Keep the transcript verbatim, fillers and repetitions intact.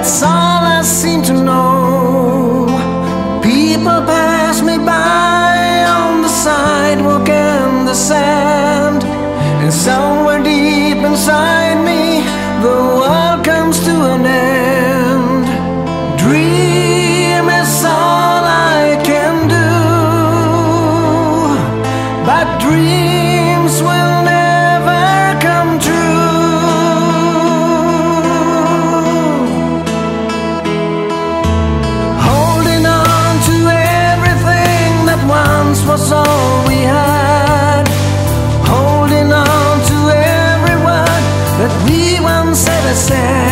That's all I seem to know. People pass me by on the sidewalk and the sand, and somewhere deep inside me the world comes to an end. Dream is all I can do, but dreams will never come true. Holding on to everything that once was all we had, holding on to every word that we once ever said.